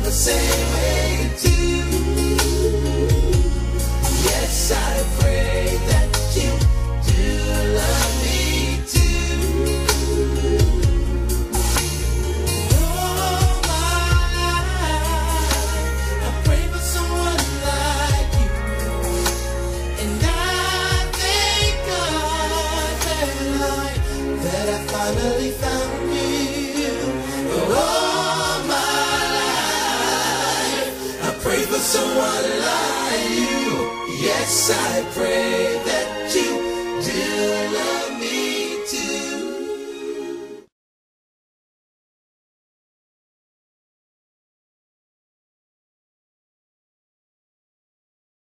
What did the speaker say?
the same way too. Yes, I pray that you do love me too. Oh my, I pray for someone like you, and I thank God that I finally found you. All my life, I pray for someone like you. Yes, I pray.